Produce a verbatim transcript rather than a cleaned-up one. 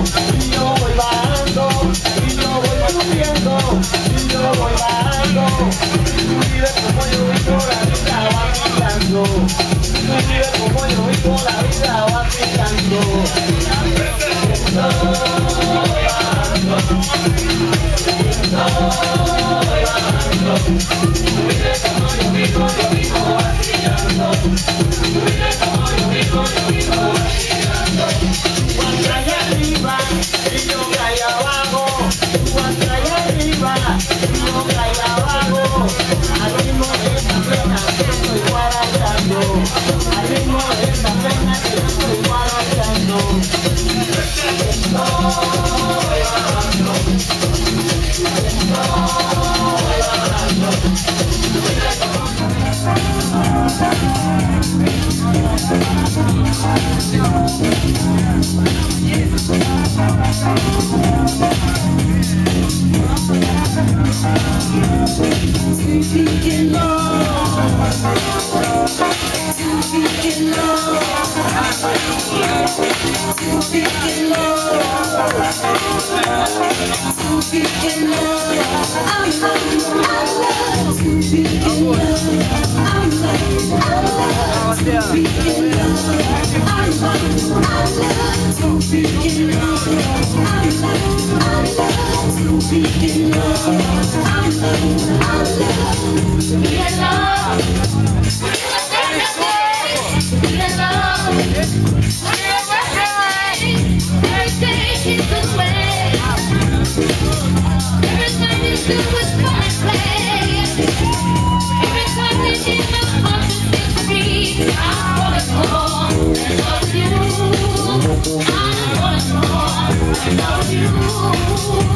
y yo voy bajando, y yo voy subiendo, y yo voy bajando. Tú vives como yo vivo la vida vacilando. Tú vives como yo vivo la vida vacilando. No voy bajando, no voy bajando. Tú vives como yo vivo, yo vivo vacilando. Tú vives como yo vivo, yo vivo vacilando. Cuando allá arriba y yo caí abajo, cuando allá arriba y yo caí abajo, al ritmo de esta pena que estoy guarachando, al ritmo de esta pena que estoy guarachando. Estoy bajando, estoy bajando. I want more, I love you.